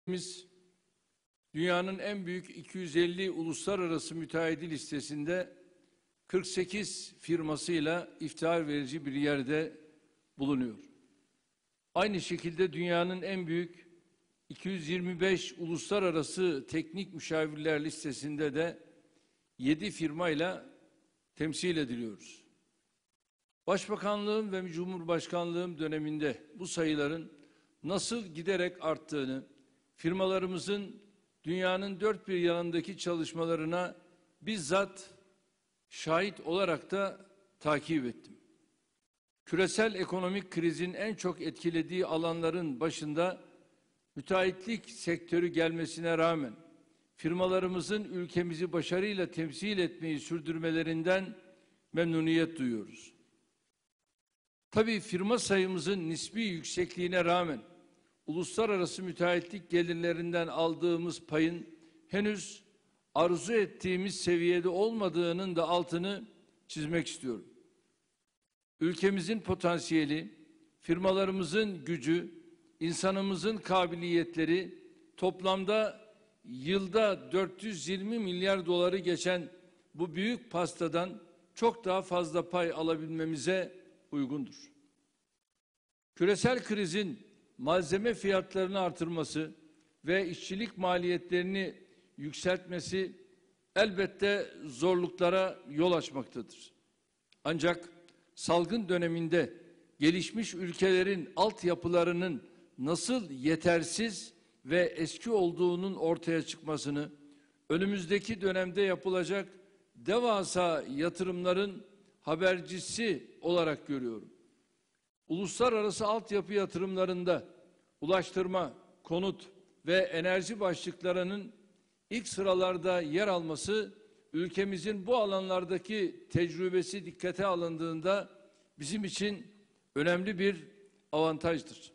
Biz dünyanın en büyük 250 uluslararası müteahhidi listesinde 48 firmasıyla iftihar verici bir yerde bulunuyor. Aynı şekilde dünyanın en büyük 225 uluslararası teknik müşavirler listesinde de 7 firmayla temsil ediliyoruz. Başbakanlığım ve Cumhurbaşkanlığım döneminde bu sayıların nasıl giderek arttığını, firmalarımızın dünyanın dört bir yanındaki çalışmalarına bizzat şahit olarak da takip ettim. Küresel ekonomik krizin en çok etkilediği alanların başında müteahhitlik sektörü gelmesine rağmen firmalarımızın ülkemizi başarıyla temsil etmeyi sürdürmelerinden memnuniyet duyuyoruz. Tabii firma sayımızın nispi yüksekliğine rağmen uluslararası müteahhitlik gelirlerinden aldığımız payın henüz arzu ettiğimiz seviyede olmadığının da altını çizmek istiyorum. Ülkemizin potansiyeli, firmalarımızın gücü, insanımızın kabiliyetleri toplamda yılda 420 milyar doları geçen bu büyük pastadan çok daha fazla pay alabilmemize uygundur. Küresel krizin malzeme fiyatlarını artırması ve işçilik maliyetlerini yükseltmesi elbette zorluklara yol açmaktadır. Ancak salgın döneminde gelişmiş ülkelerin altyapılarının nasıl yetersiz ve eski olduğunun ortaya çıkmasını, önümüzdeki dönemde yapılacak devasa yatırımların habercisi olarak görüyorum. Uluslararası altyapı yatırımlarında ulaştırma, konut ve enerji başlıklarının ilk sıralarda yer alması, ülkemizin bu alanlardaki tecrübesi dikkate alındığında bizim için önemli bir avantajdır.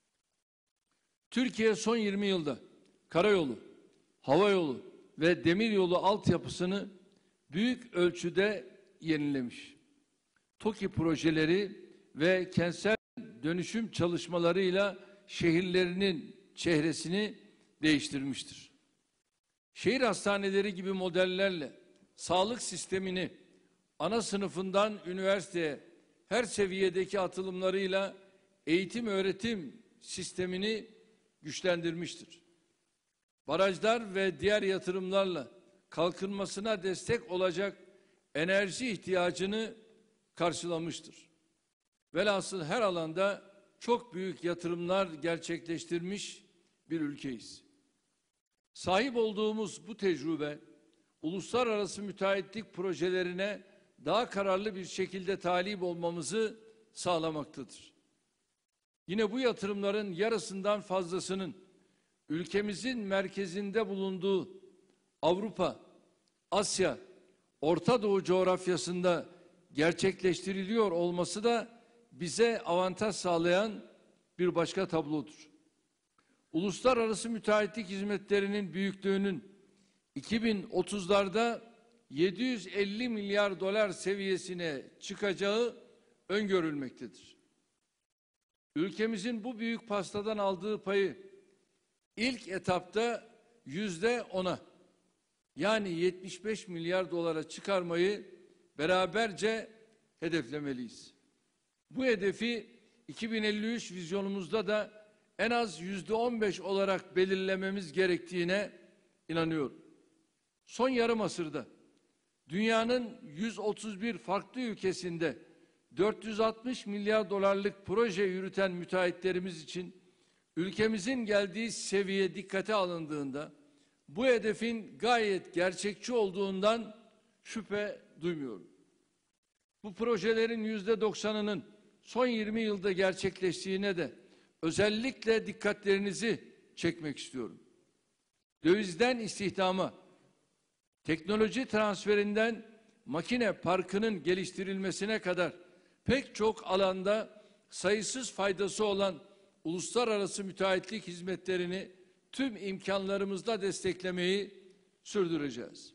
Türkiye son 20 yılda karayolu, havayolu ve demiryolu altyapısını büyük ölçüde yenilemiş. TOKİ projeleri ve kentsel dönüşüm çalışmalarıyla şehirlerinin çehresini değiştirmiştir. Şehir hastaneleri gibi modellerle sağlık sistemini ana sınıfından üniversiteye her seviyedeki atılımlarıyla eğitim öğretim sistemini güçlendirmiştir. Barajlar ve diğer yatırımlarla kalkınmasına destek olacak enerji ihtiyacını karşılamıştır. Velhasıl her alanda çok büyük yatırımlar gerçekleştirmiş bir ülkeyiz. Sahip olduğumuz bu tecrübe, uluslararası müteahhitlik projelerine daha kararlı bir şekilde talip olmamızı sağlamaktadır. Yine bu yatırımların yarısından fazlasının ülkemizin merkezinde bulunduğu Avrupa, Asya, Orta Doğu coğrafyasında gerçekleştiriliyor olması da bize avantaj sağlayan bir başka tablodur. Uluslararası müteahhitlik hizmetlerinin büyüklüğünün 2030'larda 750 milyar dolar seviyesine çıkacağı öngörülmektedir. Ülkemizin bu büyük pastadan aldığı payı ilk etapta %10'a yani 75 milyar dolara çıkarmayı beraberce hedeflemeliyiz. Bu hedefi 2053 vizyonumuzda da en az %15 olarak belirlememiz gerektiğine inanıyorum. Son yarım asırda dünyanın 131 farklı ülkesinde 460 milyar dolarlık proje yürüten müteahhitlerimiz için ülkemizin geldiği seviye dikkate alındığında bu hedefin gayet gerçekçi olduğundan şüphe duymuyorum. Bu projelerin %90'ının son 20 yılda gerçekleştiğine de özellikle dikkatlerinizi çekmek istiyorum. Dövizden istihdama, teknoloji transferinden makine parkının geliştirilmesine kadar pek çok alanda sayısız faydası olan uluslararası müteahhitlik hizmetlerini tüm imkanlarımızla desteklemeyi sürdüreceğiz.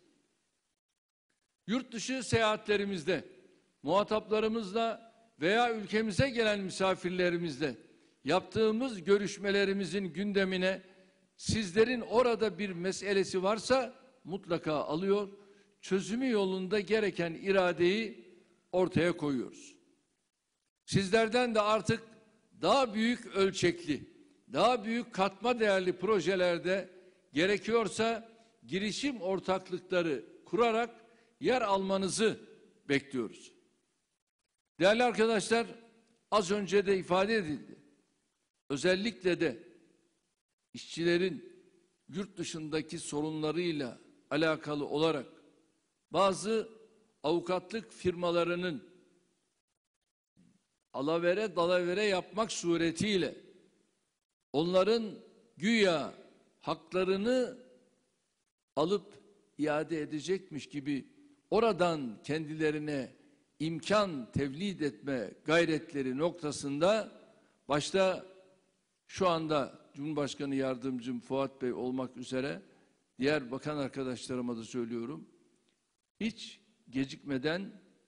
Yurt dışı seyahatlerimizde muhataplarımızla veya ülkemize gelen misafirlerimizle yaptığımız görüşmelerimizin gündemine sizlerin orada bir meselesi varsa mutlaka alıyor, çözümü yolunda gereken iradeyi ortaya koyuyoruz. Sizlerden de artık daha büyük ölçekli, daha büyük katma değerli projelerde gerekiyorsa girişim ortaklıkları kurarak yer almanızı bekliyoruz. Değerli arkadaşlar, az önce de ifade edildi. Özellikle de işçilerin yurt dışındaki sorunlarıyla alakalı olarak bazı avukatlık firmalarının alavere dalavere yapmak suretiyle onların güya haklarını alıp iade edecekmiş gibi oradan kendilerine imkan tevlid etme gayretleri noktasında başta şu anda Cumhurbaşkanı Yardımcım Fuat Bey olmak üzere diğer bakan arkadaşlarıma da söylüyorum. Hiç gecikmeden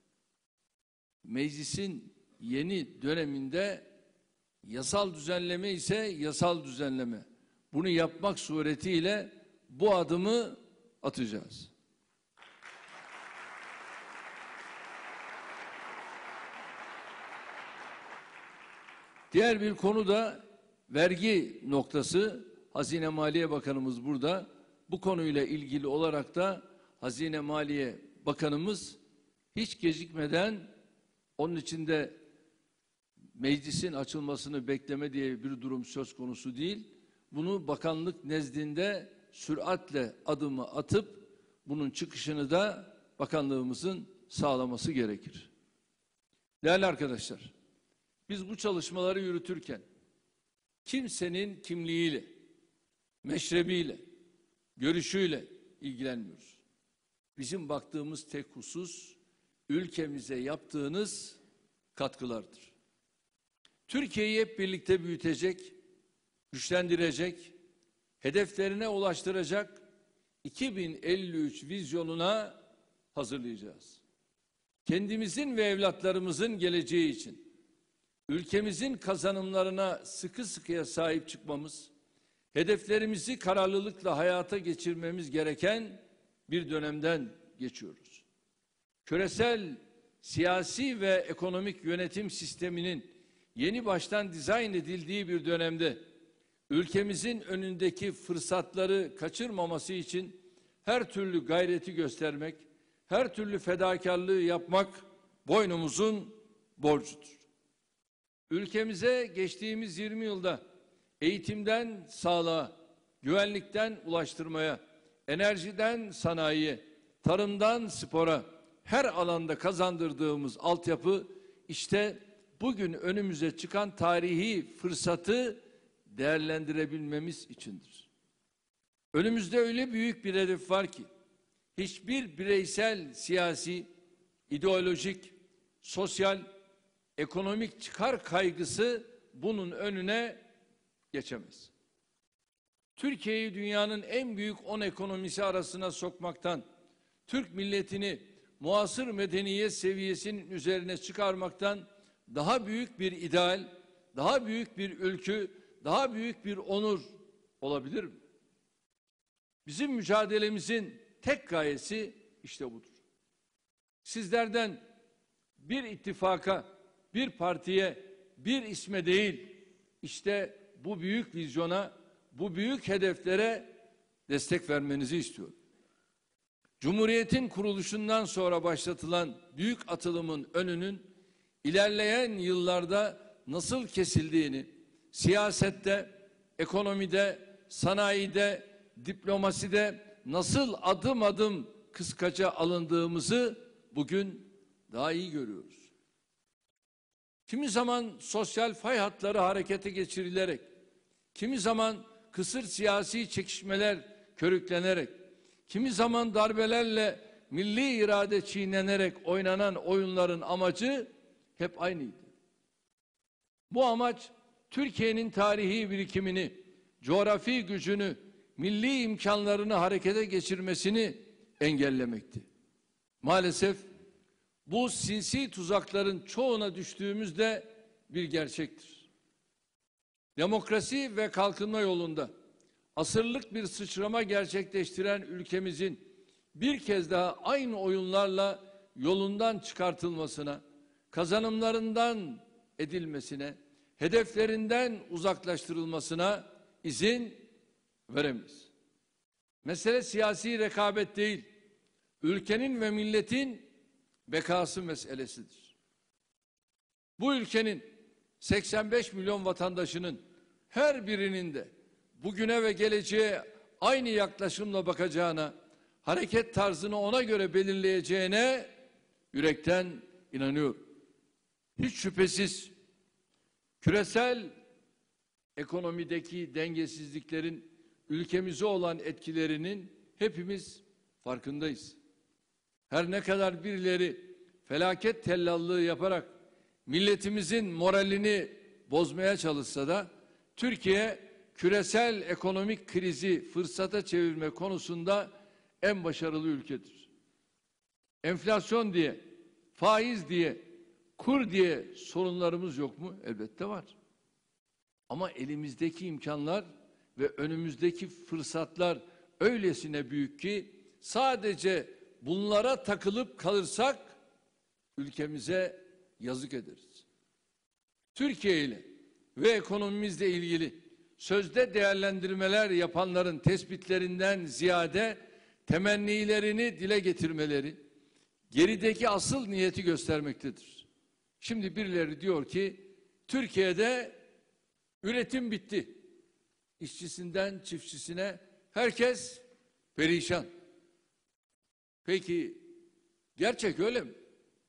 meclisin yeni döneminde yasal düzenleme ise yasal düzenleme. Bunu yapmak suretiyle bu adımı atacağız. Diğer bir konu da vergi noktası. Hazine Maliye Bakanımız burada. Bu konuyla ilgili olarak da Hazine Maliye Bakanımız hiç gecikmeden, onun içinde meclisin açılmasını bekleme diye bir durum söz konusu değil. Bunu bakanlık nezdinde süratle adımı atıp bunun çıkışını da bakanlığımızın sağlaması gerekir. Değerli arkadaşlar, biz bu çalışmaları yürütürken kimsenin kimliğiyle, meşrebiyle, görüşüyle ilgilenmiyoruz. Bizim baktığımız tek husus ülkemize yaptığınız katkılardır. Türkiye'yi hep birlikte büyütecek, güçlendirecek, hedeflerine ulaştıracak 2053 vizyonuna hazırlayacağız. Kendimizin ve evlatlarımızın geleceği için ülkemizin kazanımlarına sıkı sıkıya sahip çıkmamız, hedeflerimizi kararlılıkla hayata geçirmemiz gereken bir dönemden geçiyoruz. Küresel siyasi ve ekonomik yönetim sisteminin yeni baştan dizayn edildiği bir dönemde ülkemizin önündeki fırsatları kaçırmaması için her türlü gayreti göstermek, her türlü fedakarlığı yapmak boynumuzun borcudur. Ülkemize geçtiğimiz 20 yılda eğitimden sağlığa, güvenlikten ulaştırmaya, enerjiden sanayiye, tarımdan spora her alanda kazandırdığımız altyapı işte bugün önümüze çıkan tarihi fırsatı değerlendirebilmemiz içindir. Önümüzde öyle büyük bir hedef var ki hiçbir bireysel siyasi, ideolojik, sosyal, ekonomik çıkar kaygısı bunun önüne geçemez. Türkiye'yi dünyanın en büyük 10 ekonomisi arasına sokmaktan, Türk milletini muasır medeniyet seviyesinin üzerine çıkarmaktan daha büyük bir ideal, daha büyük bir ülkü, daha büyük bir onur olabilir mi? Bizim mücadelemizin tek gayesi işte budur. Sizlerden bir ittifaka, bir partiye, bir isme değil, işte bu büyük vizyona, bu büyük hedeflere destek vermenizi istiyorum. Cumhuriyetin kuruluşundan sonra başlatılan büyük atılımın önünün ilerleyen yıllarda nasıl kesildiğini, siyasette, ekonomide, sanayide, diplomaside nasıl adım adım kıskaca alındığımızı bugün daha iyi görüyoruz. Kimi zaman sosyal fay hatları harekete geçirilerek, kimi zaman kısır siyasi çekişmeler körüklenerek, kimi zaman darbelerle milli irade çiğnenerek oynanan oyunların amacı hep aynıydı. Bu amaç Türkiye'nin tarihi birikimini, coğrafi gücünü, milli imkanlarını harekete geçirmesini engellemekti. Maalesef bu sinsi tuzakların çoğuna düştüğümüzde bir gerçektir. Demokrasi ve kalkınma yolunda asırlık bir sıçrama gerçekleştiren ülkemizin bir kez daha aynı oyunlarla yolundan çıkartılmasına, kazanımlarından edilmesine, hedeflerinden uzaklaştırılmasına izin veremeyiz. Mesele siyasi rekabet değil, ülkenin ve milletin bekası meselesidir. Bu ülkenin 85 milyon vatandaşının her birinin de bugüne ve geleceğe aynı yaklaşımla bakacağına, hareket tarzını ona göre belirleyeceğine yürekten inanıyorum. Hiç şüphesiz küresel ekonomideki dengesizliklerin ülkemize olan etkilerinin hepimiz farkındayız. Her ne kadar birileri felaket tellallığı yaparak milletimizin moralini bozmaya çalışsa da Türkiye küresel ekonomik krizi fırsata çevirme konusunda en başarılı ülkedir. Enflasyon diye, faiz diye, kur diye sorunlarımız yok mu? Elbette var. Ama elimizdeki imkanlar ve önümüzdeki fırsatlar öylesine büyük ki sadece bunlara takılıp kalırsak ülkemize yazık ederiz. Türkiye ile ve ekonomimizle ilgili sözde değerlendirmeler yapanların tespitlerinden ziyade temennilerini dile getirmeleri gerideki asıl niyeti göstermektedir. Şimdi birileri diyor ki Türkiye'de üretim bitti. İşçisinden çiftçisine herkes perişan. Peki gerçek öyle mi?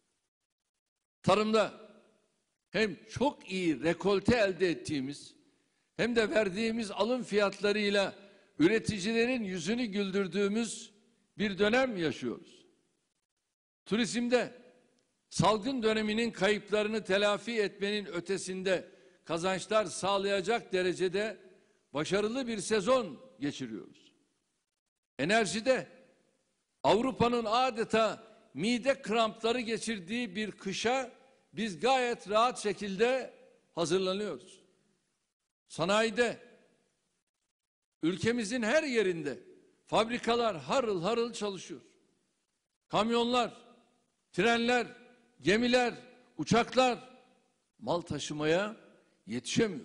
Tarımda hem çok iyi rekolte elde ettiğimiz hem de verdiğimiz alım fiyatlarıyla üreticilerin yüzünü güldürdüğümüz bir dönem yaşıyoruz. Turizmde salgın döneminin kayıplarını telafi etmenin ötesinde kazançlar sağlayacak derecede başarılı bir sezon geçiriyoruz. Enerjide Avrupa'nın adeta mide krampları geçirdiği bir kışa biz gayet rahat şekilde hazırlanıyoruz. Sanayide ülkemizin her yerinde fabrikalar harıl harıl çalışıyor. Kamyonlar, trenler, gemiler, uçaklar mal taşımaya yetişemiyor.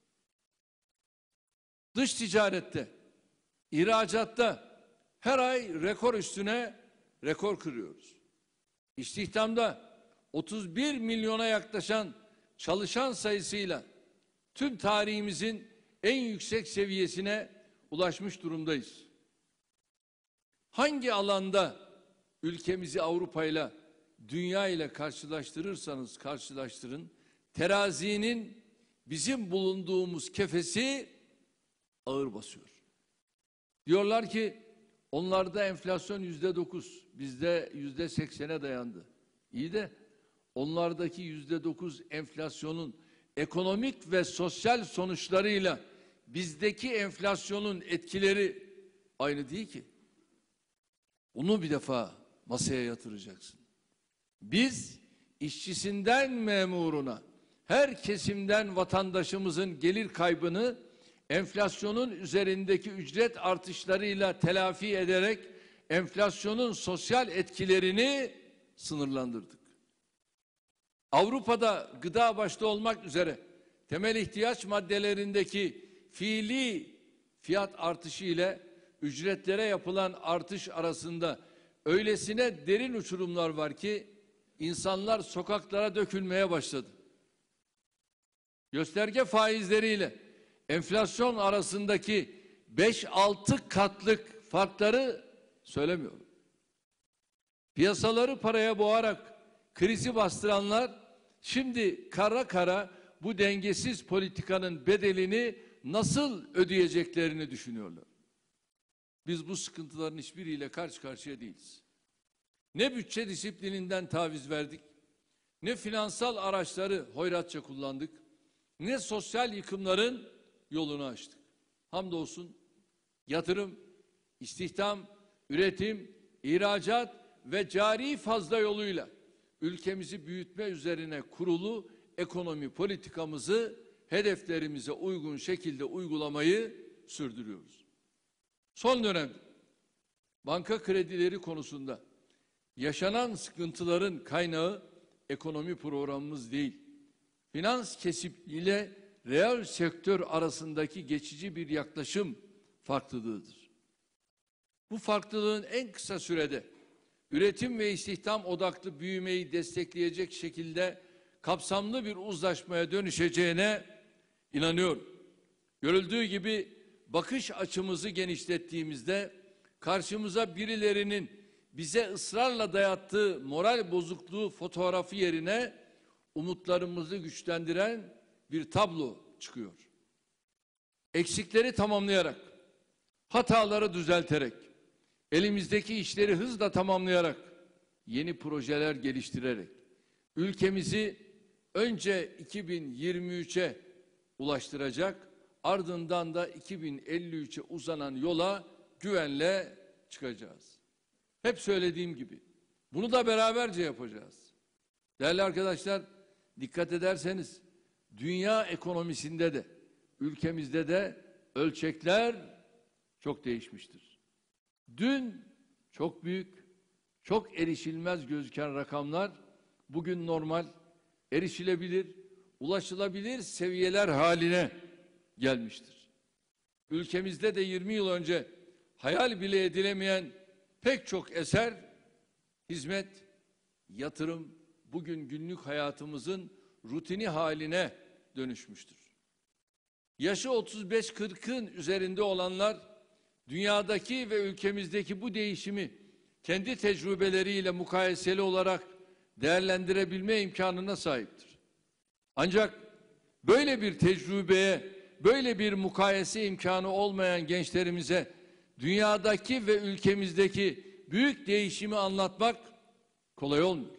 Dış ticarette, ihracatta her ay rekor üstüne rekor kırıyoruz. İstihdamda 31 milyona yaklaşan çalışan sayısıyla tüm tarihimizin en yüksek seviyesine ulaşmış durumdayız. Hangi alanda ülkemizi Avrupa ile, dünya ile karşılaştırırsanız karşılaştırın, terazinin bizim bulunduğumuz kefesi ağır basıyor. Diyorlar ki onlarda enflasyon %9, bizde %80'e dayandı. İyi de onlardaki %9 enflasyonun ekonomik ve sosyal sonuçlarıyla bizdeki enflasyonun etkileri aynı değil ki. Onu bir defa masaya yatıracaksın. Biz işçisinden memuruna, her kesimden vatandaşımızın gelir kaybını enflasyonun üzerindeki ücret artışlarıyla telafi ederek enflasyonun sosyal etkilerini sınırlandırdık. Avrupa'da gıda başta olmak üzere temel ihtiyaç maddelerindeki fiili fiyat artışı ile ücretlere yapılan artış arasında öylesine derin uçurumlar var ki insanlar sokaklara dökülmeye başladı. Gösterge faizleriyle enflasyon arasındaki 5-6 katlık farkları söylemiyorum. Piyasaları paraya boğarak krizi bastıranlar şimdi kara kara bu dengesiz politikanın bedelini nasıl ödeyeceklerini düşünüyorlar. Biz bu sıkıntıların hiçbiriyle karşı karşıya değiliz. Ne bütçe disiplininden taviz verdik, ne finansal araçları hoyratça kullandık, ne sosyal yıkımların yolunu açtık. Hamdolsun yatırım, istihdam, üretim, ihracat ve cari fazla yoluyla ülkemizi büyütme üzerine kurulu ekonomi politikamızı hedeflerimize uygun şekilde uygulamayı sürdürüyoruz. Son dönemde banka kredileri konusunda yaşanan sıkıntıların kaynağı ekonomi programımız değil, finans kesimiyle reel sektör arasındaki geçici bir yaklaşım farklılığıdır. Bu farklılığın en kısa sürede üretim ve istihdam odaklı büyümeyi destekleyecek şekilde kapsamlı bir uzlaşmaya dönüşeceğine inanıyorum. Görüldüğü gibi bakış açımızı genişlettiğimizde karşımıza birilerinin bize ısrarla dayattığı moral bozukluğu fotoğrafı yerine umutlarımızı güçlendiren bir tablo çıkıyor. Eksikleri tamamlayarak, hataları düzelterek, elimizdeki işleri hızla tamamlayarak, yeni projeler geliştirerek, ülkemizi önce 2023'e ulaştıracak, ardından da 2053'e uzanan yola güvenle çıkacağız. Hep söylediğim gibi, bunu da beraberce yapacağız. Değerli arkadaşlar, dikkat ederseniz, dünya ekonomisinde de, ülkemizde de ölçekler çok değişmiştir. Dün çok büyük, çok erişilmez gözüken rakamlar bugün normal, erişilebilir, ulaşılabilir seviyeler haline gelmiştir. Ülkemizde de 20 yıl önce hayal bile edilemeyen pek çok eser, hizmet, yatırım bugün günlük hayatımızın rutini haline dönüşmüştür. Yaşı 35-40'ın üzerinde olanlar dünyadaki ve ülkemizdeki bu değişimi kendi tecrübeleriyle mukayeseli olarak değerlendirebilme imkanına sahiptir. Ancak böyle bir tecrübeye, böyle bir mukayese imkanı olmayan gençlerimize dünyadaki ve ülkemizdeki büyük değişimi anlatmak kolay olmuyor.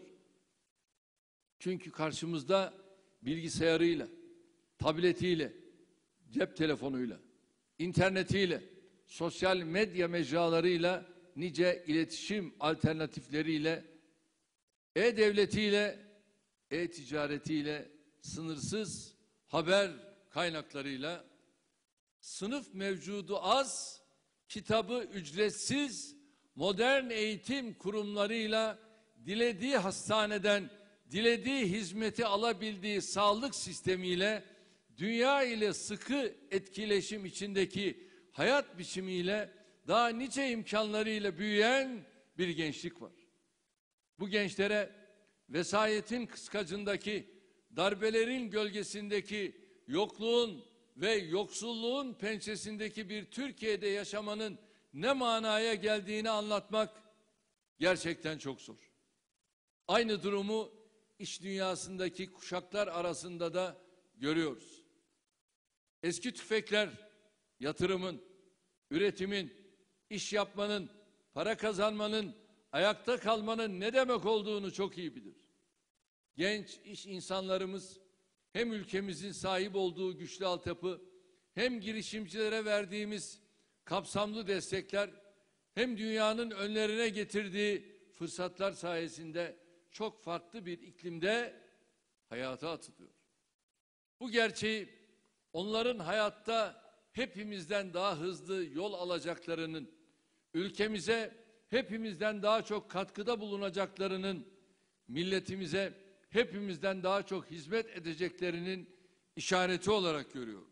Çünkü karşımızda bilgisayarıyla, tabletiyle, cep telefonuyla, internetiyle, sosyal medya mecralarıyla, nice iletişim alternatifleriyle, e-devletiyle, e-ticaretiyle, sınırsız haber kaynaklarıyla, sınıf mevcudu az, kitabı ücretsiz, modern eğitim kurumlarıyla dilediği hastaneden dilediği hizmeti alabildiği sağlık sistemiyle, dünya ile sıkı etkileşim içindeki hayat biçimiyle, daha nice imkanlarıyla büyüyen bir gençlik var. Bu gençlere vesayetin kıskacındaki, darbelerin gölgesindeki, yokluğun ve yoksulluğun pençesindeki bir Türkiye'de yaşamanın ne manaya geldiğini anlatmak gerçekten çok zor. Aynı durumu iş dünyasındaki kuşaklar arasında da görüyoruz. Eski tüfekler yatırımın, üretimin, iş yapmanın, para kazanmanın, ayakta kalmanın ne demek olduğunu çok iyi bilir. Genç iş insanlarımız hem ülkemizin sahip olduğu güçlü altyapı, hem girişimcilere verdiğimiz kapsamlı destekler, hem dünyanın önlerine getirdiği fırsatlar sayesinde çok farklı bir iklimde hayata atılıyor. Bu gerçeği onların hayatta hepimizden daha hızlı yol alacaklarının, ülkemize hepimizden daha çok katkıda bulunacaklarının, milletimize hepimizden daha çok hizmet edeceklerinin işareti olarak görüyorum.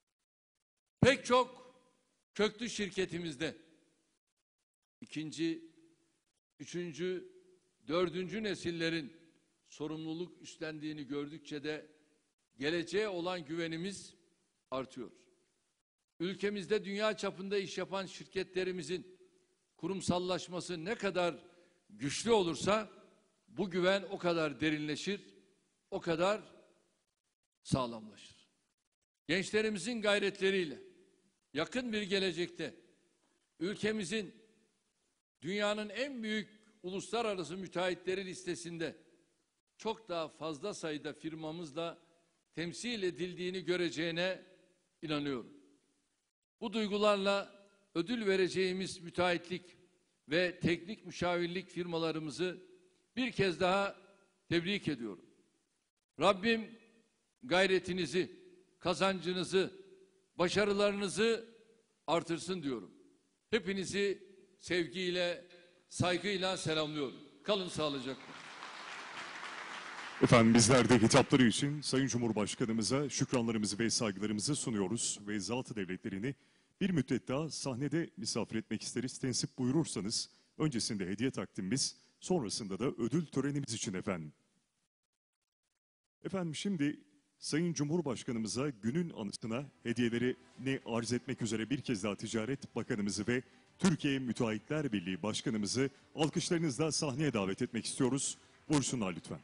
Pek çok köklü şirketimizde ikinci, üçüncü, dördüncü nesillerin sorumluluk üstlendiğini gördükçe de geleceğe olan güvenimiz artıyor. Ülkemizde dünya çapında iş yapan şirketlerimizin kurumsallaşması ne kadar güçlü olursa bu güven o kadar derinleşir, o kadar sağlamlaşır. Gençlerimizin gayretleriyle yakın bir gelecekte ülkemizin dünyanın en büyük uluslararası müteahhitleri listesinde çok daha fazla sayıda firmamızla temsil edildiğini göreceğine inanıyorum. Bu duygularla ödül vereceğimiz müteahhitlik ve teknik müşavirlik firmalarımızı bir kez daha tebrik ediyorum. Rabbim gayretinizi, kazancınızı, başarılarınızı artırsın diyorum. Hepinizi sevgiyle, saygıyla selamlıyorum. Kalın sağlıcakla. Efendim bizler de hitapları için Sayın Cumhurbaşkanımıza şükranlarımızı ve saygılarımızı sunuyoruz ve zat-ı devletlerini bir müddet daha sahnede misafir etmek isteriz. Tensip buyurursanız öncesinde hediye takdimimiz, sonrasında da ödül törenimiz için efendim. Efendim şimdi Sayın Cumhurbaşkanımıza günün anısına hediyelerini arz etmek üzere bir kez daha Ticaret Bakanımızı ve Türkiye Müteahhitler Birliği Başkanımızı alkışlarınızla sahneye davet etmek istiyoruz. Buyursunlar lütfen.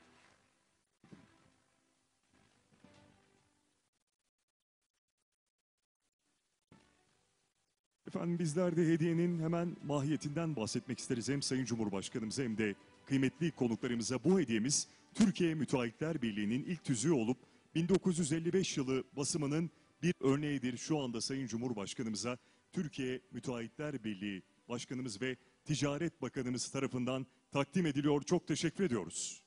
Efendim bizler de hediyenin hemen mahiyetinden bahsetmek isteriz. Hem Sayın Cumhurbaşkanımıza hem de kıymetli konuklarımıza bu hediyemiz Türkiye Müteahhitler Birliği'nin ilk tüzüğü olup 1955 yılı basımının bir örneğidir. Şu anda Sayın Cumhurbaşkanımıza Türkiye Müteahhitler Birliği Başkanımız ve Ticaret Bakanımız tarafından takdim ediliyor. Çok teşekkür ediyoruz.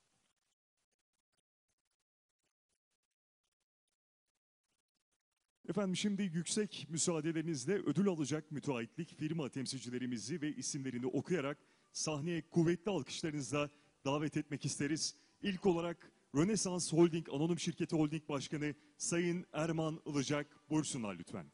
Efendim şimdi yüksek müsaadelerinizle ödül alacak müteahhitlik firma temsilcilerimizi ve isimlerini okuyarak sahneye kuvvetli alkışlarınızla davet etmek isteriz. İlk olarak Rönesans Holding Anonim Şirketi Holding Başkanı Sayın Erman Ilıcak buyursunlar lütfen.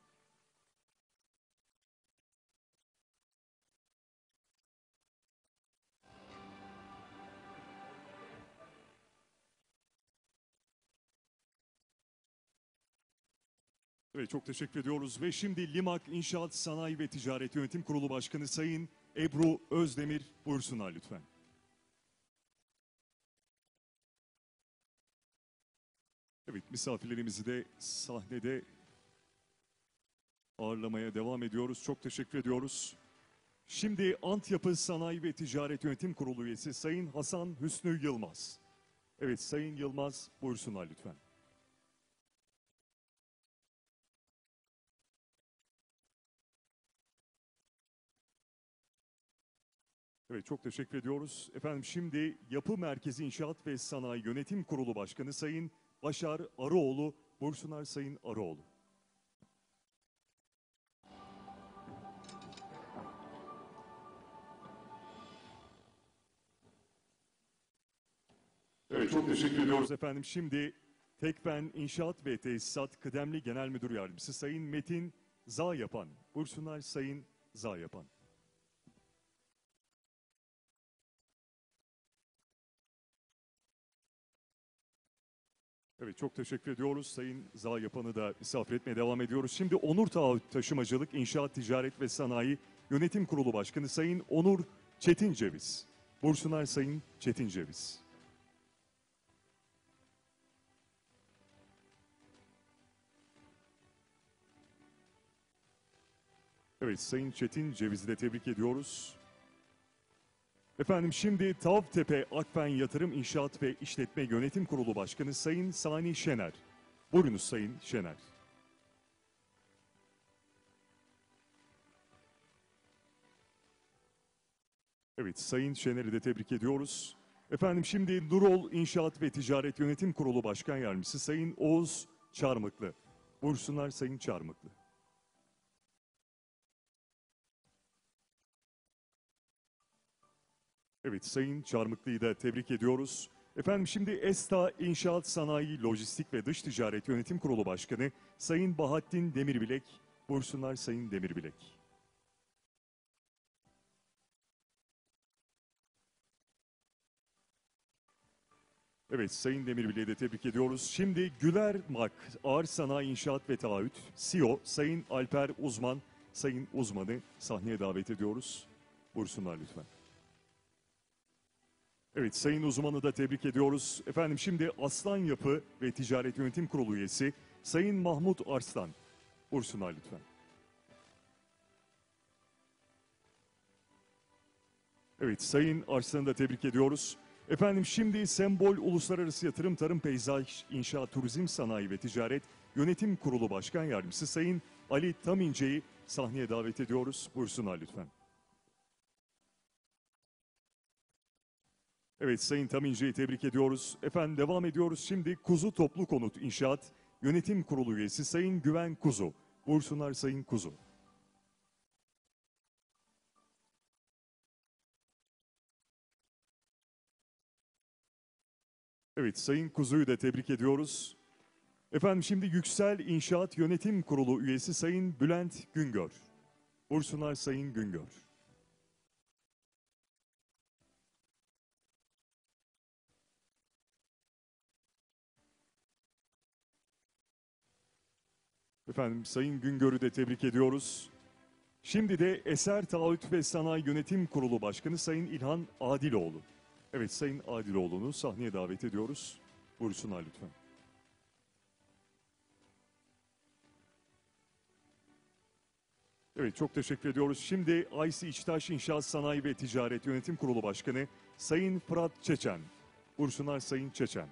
Evet, çok teşekkür ediyoruz ve şimdi Limak İnşaat Sanayi ve Ticaret Yönetim Kurulu Başkanı Sayın Ebru Özdemir buyursunlar lütfen. Evet, misafirlerimizi de sahnede ağırlamaya devam ediyoruz. Çok teşekkür ediyoruz. Şimdi Antyapı Sanayi ve Ticaret Yönetim Kurulu üyesi Sayın Hasan Hüsnü Yılmaz. Evet, Sayın Yılmaz buyursunlar lütfen. Evet, çok teşekkür ediyoruz. Efendim şimdi Yapı Merkezi İnşaat ve Sanayi Yönetim Kurulu Başkanı Sayın Başar Arıoğlu buyursunlar Sayın Arıoğlu. Evet, çok teşekkür ediyoruz efendim. Şimdi Tekfen İnşaat ve Tesisat Kıdemli Genel Müdür Yardımcısı Sayın Metin Zayapan buyursunlar Sayın Zayapan. Evet, çok teşekkür ediyoruz. Sayın Zayapan'ı da misafir etmeye devam ediyoruz. Şimdi Onur Taşımacılık, İnşaat, Ticaret ve Sanayi Yönetim Kurulu Başkanı Sayın Onur Çetinceviz. Buyursunlar Sayın Çetinceviz. Evet, Sayın Çetinceviz'i de tebrik ediyoruz. Efendim şimdi Tavtepe Akfen Yatırım İnşaat ve İşletme Yönetim Kurulu Başkanı Sayın Sani Şener. Buyurunuz Sayın Şener. Evet, Sayın Şener'i de tebrik ediyoruz. Efendim şimdi Nurol İnşaat ve Ticaret Yönetim Kurulu Başkan Yardımcısı Sayın Oğuz Çarmıklı. Buyursunlar Sayın Çarmıklı. Evet, Sayın Çarmıklı'yı da tebrik ediyoruz. Efendim şimdi ESTA İnşaat Sanayi Lojistik ve Dış Ticaret Yönetim Kurulu Başkanı Sayın Bahattin Demirbilek. Buyursunlar Sayın Demirbilek. Evet, Sayın Demirbilek'i de tebrik ediyoruz. Şimdi Güler Mak Ağır Sanayi İnşaat ve Taahhüt CEO Sayın Alper Uzman. Sayın Uzman'ı sahneye davet ediyoruz. Buyursunlar lütfen. Evet, Sayın Uzman'ı da tebrik ediyoruz. Efendim şimdi Aslan Yapı ve Ticaret Yönetim Kurulu üyesi Sayın Mahmut Arslan. Buyursunlar lütfen. Evet, Sayın Arslan'ı da tebrik ediyoruz. Efendim şimdi Sembol Uluslararası Yatırım Tarım Peyzaj İnşaat Turizm Sanayi ve Ticaret Yönetim Kurulu Başkan Yardımcısı Sayın Ali Tamince'yi sahneye davet ediyoruz. Buyursunlar lütfen. Evet, Sayın Tamince'yi tebrik ediyoruz. Efendim devam ediyoruz. Şimdi Kuzu Toplu Konut İnşaat Yönetim Kurulu üyesi Sayın Güven Kuzu. Buyursunlar Sayın Kuzu. Evet, Sayın Kuzu'yu da tebrik ediyoruz. Efendim şimdi Yüksel İnşaat Yönetim Kurulu üyesi Sayın Bülent Güngör. Buyursunlar Sayın Güngör. Efendim Sayın Güngör'ü de tebrik ediyoruz. Şimdi de Eser Taahhüt ve Sanayi Yönetim Kurulu Başkanı Sayın İlhan Adiloğlu. Evet, Sayın Adiloğlu'nu sahneye davet ediyoruz. Buyursunlar lütfen. Evet, çok teşekkür ediyoruz. Şimdi Aysi İçtaş İnşaat Sanayi ve Ticaret Yönetim Kurulu Başkanı Sayın Fırat Çeçen. Buyursunlar Sayın Çeçen.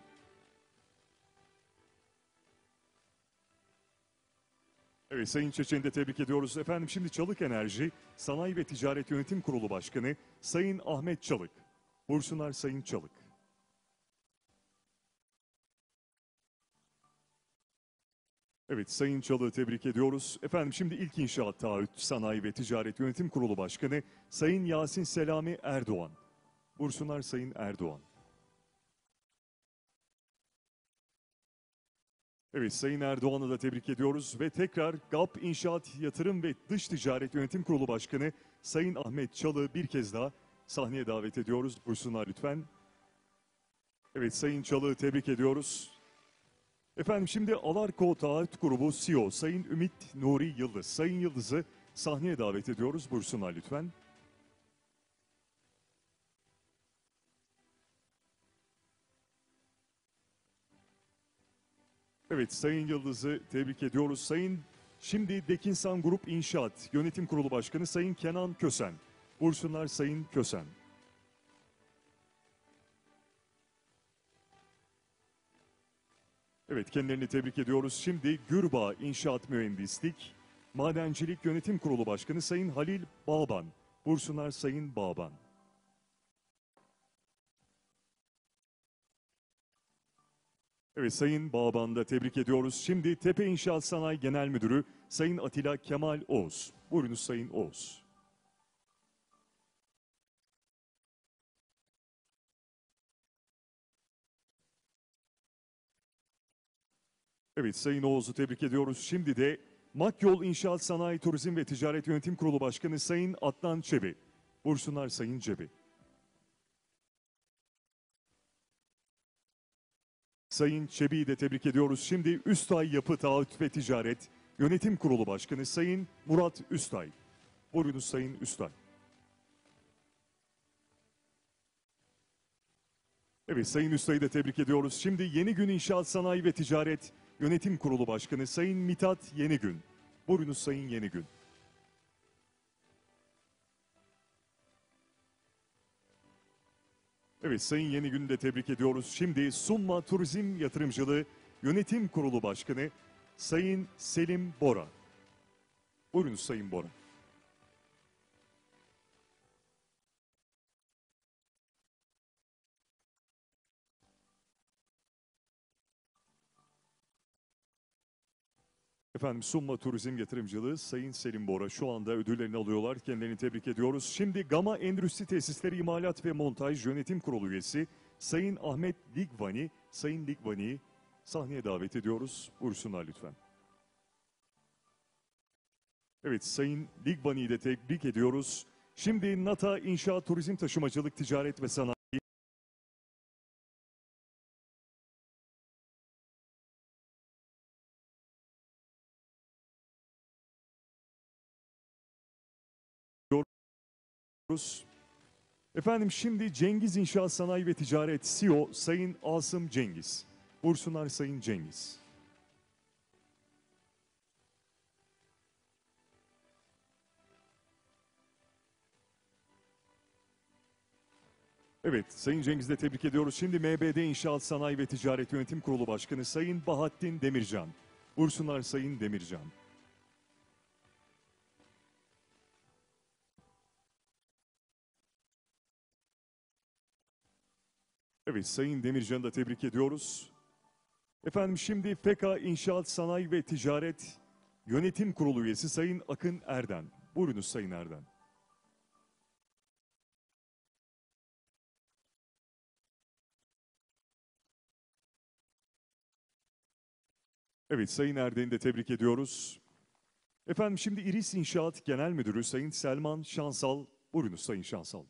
Evet, Sayın Çeçen'i de tebrik ediyoruz. Efendim şimdi Çalık Enerji Sanayi ve Ticaret Yönetim Kurulu Başkanı Sayın Ahmet Çalık. Buyursunlar Sayın Çalık. Evet, Sayın Çalık'ı tebrik ediyoruz. Efendim şimdi İlk İnşaat Taahhüt Sanayi ve Ticaret Yönetim Kurulu Başkanı Sayın Yasin Selami Erdoğan. Buyursunlar Sayın Erdoğan. Evet, Sayın Erdoğan'ı da tebrik ediyoruz ve tekrar GAP İnşaat Yatırım ve Dış Ticaret Yönetim Kurulu Başkanı Sayın Ahmet Çalık'ı bir kez daha sahneye davet ediyoruz. Buyursunlar lütfen. Evet, Sayın Çalık'ı tebrik ediyoruz. Efendim şimdi Alarko Taahhüt Grubu CEO Sayın Ümit Nuri Yıldız. Sayın Yıldız'ı sahneye davet ediyoruz. Buyursunlar lütfen. Evet, Sayın Yıldız'ı tebrik ediyoruz. Şimdi Dekinsan Grup İnşaat Yönetim Kurulu Başkanı Sayın Kenan Kösen. Buyursunlar Sayın Kösen. Evet, kendilerini tebrik ediyoruz. Şimdi Gürbağ İnşaat Mühendislik Madencilik Yönetim Kurulu Başkanı Sayın Halil Bağban. Buyursunlar Sayın Bağban. Evet, Sayın Bağban'ı da tebrik ediyoruz. Şimdi Tepe İnşaat Sanayi Genel Müdürü Sayın Atilla Kemal Oğuz. Buyurunuz Sayın Oğuz. Evet, Sayın Oğuz'u tebrik ediyoruz. Şimdi de Makyol İnşaat Sanayi Turizm ve Ticaret Yönetim Kurulu Başkanı Sayın Adnan Çebi. Buyursunlar Sayın Çebi. Sayın Çebi'yi de tebrik ediyoruz. Şimdi Üstay Yapı Taahhüt ve Ticaret Yönetim Kurulu Başkanı Sayın Murat Üstay. Buyurunuz Sayın Üstay. Evet, Sayın Üstay'ı da tebrik ediyoruz. Şimdi Yeni Gün İnşaat Sanayi ve Ticaret Yönetim Kurulu Başkanı Sayın Mithat Yenigün. Buyurunuz Sayın Yenigün. Evet, Sayın Yenigün'ü de tebrik ediyoruz. Şimdi Summa Turizm Yatırımcılığı Yönetim Kurulu Başkanı Sayın Selim Bora. Buyurunuz Sayın Bora. Efendim Summa Turizm Yatırımcılığı Sayın Selim Bora şu anda ödüllerini alıyorlar. Kendilerini tebrik ediyoruz. Şimdi Gama Endüstri Tesisleri İmalat ve Montaj Yönetim Kurulu üyesi Sayın Ahmet Ligvani. Sayın Ligvani'yi sahneye davet ediyoruz. Buyursunlar lütfen. Evet, Sayın Ligvani'yi de tebrik ediyoruz. Şimdi NATA İnşaat Turizm Taşımacılık Ticaret ve Sanayi diyoruz. Efendim şimdi Cengiz İnşaat Sanayi ve Ticaret CEO Sayın Asım Cengiz. Buyursunlar Sayın Cengiz. Evet, Sayın Cengiz'i de tebrik ediyoruz. Şimdi MBD İnşaat Sanayi ve Ticaret Yönetim Kurulu Başkanı Sayın Bahattin Demircan. Buyursunlar Sayın Demircan. Evet, Sayın Demircan'ı da tebrik ediyoruz. Efendim şimdi FK İnşaat Sanayi ve Ticaret Yönetim Kurulu üyesi Sayın Akın Erden. Buyurunuz Sayın Erden. Evet, Sayın Erden'i de tebrik ediyoruz. Efendim şimdi İris İnşaat Genel Müdürü Sayın Selman Şansal. Buyurunuz Sayın Şansal.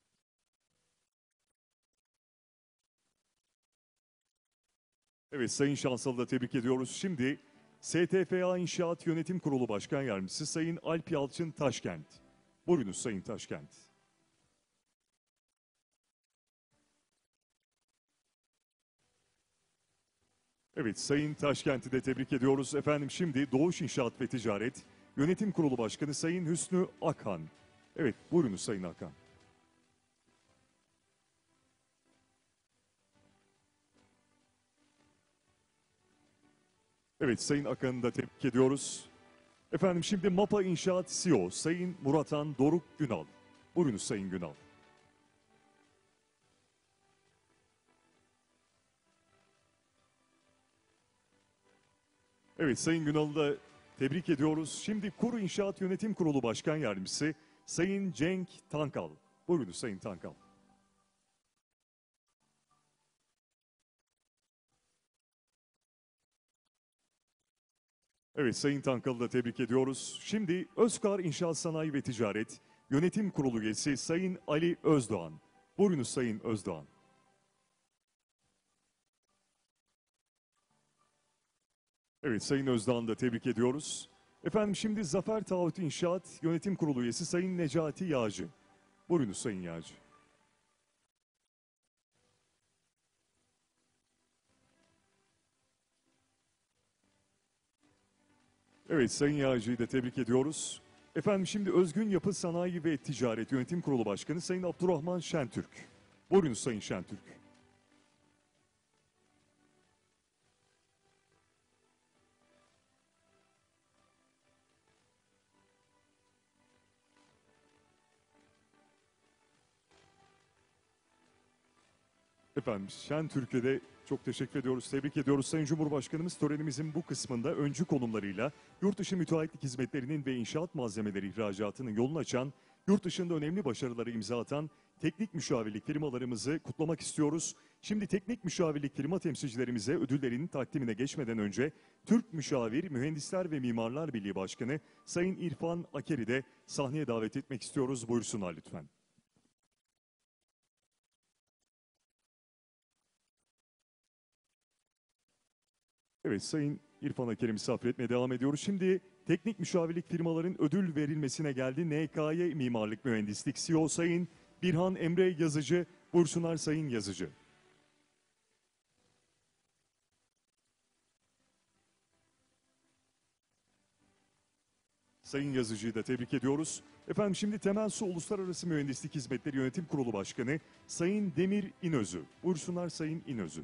Evet, Sayın Şansal'ı da tebrik ediyoruz. Şimdi STFA İnşaat Yönetim Kurulu Başkan Yardımcısı Sayın Alp Yalçın Taşkent. Buyurunuz Sayın Taşkent. Evet, Sayın Taşkent'i de tebrik ediyoruz. Efendim şimdi Doğuş İnşaat ve Ticaret Yönetim Kurulu Başkanı Sayın Hüsnü Akhan. Evet, buyurunuz Sayın Akhan. Evet, Sayın Akhan'ı da tebrik ediyoruz. Efendim şimdi MAPA İnşaat CEO Sayın Muratan Doruk Günal. Buyurunuz Sayın Günal. Evet, Sayın Günal'ı da tebrik ediyoruz. Şimdi Kuru İnşaat Yönetim Kurulu Başkan Yardımcısı Sayın Cenk Tankal. Buyurunuz Sayın Tankal. Evet, Sayın Tankal'ı da tebrik ediyoruz. Şimdi Özkar İnşaat Sanayi ve Ticaret Yönetim Kurulu üyesi Sayın Ali Özdoğan. Buyurunuz Sayın Özdoğan. Evet, Sayın Özdoğan'ı da tebrik ediyoruz. Efendim şimdi Zafer Taahhüt İnşaat Yönetim Kurulu üyesi Sayın Necati Yağcı. Buyurunuz Sayın Yağcı. Evet, Sayın Yağcı'yı da tebrik ediyoruz. Efendim şimdi Özgün Yapı Sanayi ve Ticaret Yönetim Kurulu Başkanı Sayın Abdurrahman Şentürk. Buyurunuz Sayın Şentürk. Efendim Şentürk'e de çok teşekkür ediyoruz, tebrik ediyoruz. Sayın Cumhurbaşkanımız törenimizin bu kısmında öncü konumlarıyla yurt dışı müteahhitlik hizmetlerinin ve inşaat malzemeleri ihracatının yolunu açan, yurt dışında önemli başarıları imza atan teknik müşavirlik firmalarımızı kutlamak istiyoruz. Şimdi teknik müşavirlik firma temsilcilerimize ödüllerinin takdimine geçmeden önce Türk Müşavir Mühendisler ve Mimarlar Birliği Başkanı Sayın İrfan Aker'i de sahneye davet etmek istiyoruz. Buyursunlar lütfen. Evet, Sayın İrfan Aker'i misafir etmeye devam ediyoruz. Şimdi teknik müşavirlik firmaların ödül verilmesine geldi. NKY Mimarlık Mühendislik CEO Sayın Birhan Emre Yazıcı, buyursunlar Sayın Yazıcı. Sayın Yazıcı'yı da tebrik ediyoruz. Efendim şimdi Temel Su Uluslararası Mühendislik Hizmetleri Yönetim Kurulu Başkanı Sayın Demir İnözü. Buyursunlar Sayın İnözü.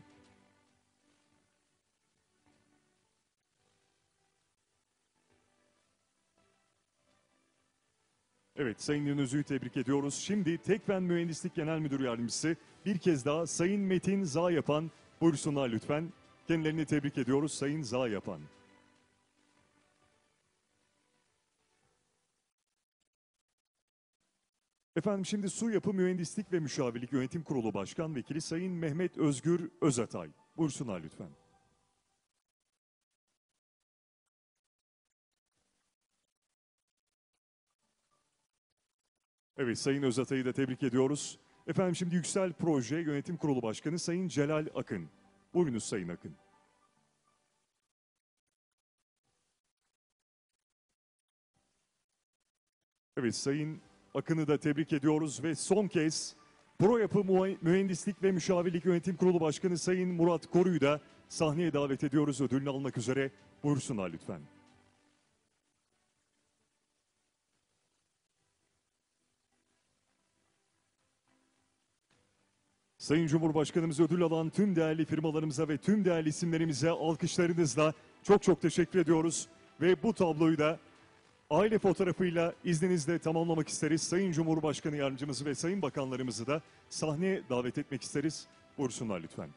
Evet, Sayın Yunus'u tebrik ediyoruz. Şimdi Tekfen Mühendislik Genel Müdür Yardımcısı bir kez daha Sayın Metin Zayapan, buyursunlar lütfen. Kendilerini tebrik ediyoruz Sayın Zayapan. Efendim şimdi Su Yapı Mühendislik ve Müşavirlik Yönetim Kurulu Başkan Vekili Sayın Mehmet Özgür Özatay. Buyursunlar lütfen. Evet, Sayın Özatay'ı da tebrik ediyoruz. Efendim şimdi Yüksel Proje Yönetim Kurulu Başkanı Sayın Celal Akın. Buyurunuz Sayın Akın. Evet, Sayın Akın'ı da tebrik ediyoruz ve son kez Pro Yapı Mühendislik ve Müşavirlik Yönetim Kurulu Başkanı Sayın Murat Koru'yu da sahneye davet ediyoruz ödülünü almak üzere. Buyursunlar lütfen. Sayın Cumhurbaşkanımız ödül alan tüm değerli firmalarımıza ve tüm değerli isimlerimize alkışlarınızla çok çok teşekkür ediyoruz. Ve bu tabloyu da aile fotoğrafıyla izninizle tamamlamak isteriz. Sayın Cumhurbaşkanı Yardımcımızı ve Sayın Bakanlarımızı da sahneye davet etmek isteriz. Buyursunlar lütfen.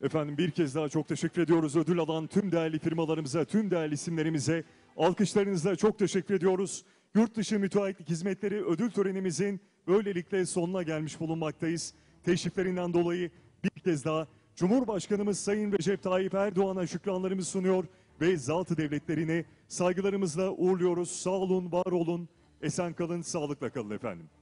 Efendim bir kez daha çok teşekkür ediyoruz ödül alan tüm değerli firmalarımıza, tüm değerli isimlerimize. Alkışlarınızla çok teşekkür ediyoruz. Yurt dışı müteahhitlik hizmetleri ödül törenimizin böylelikle sonuna gelmiş bulunmaktayız. Teşriflerinden dolayı bir kez daha Cumhurbaşkanımız Sayın Recep Tayyip Erdoğan'a şükranlarımızı sunuyor ve zat-ı devletlerine saygılarımızla uğurluyoruz. Sağ olun, var olun, esen kalın, sağlıkla kalın efendim.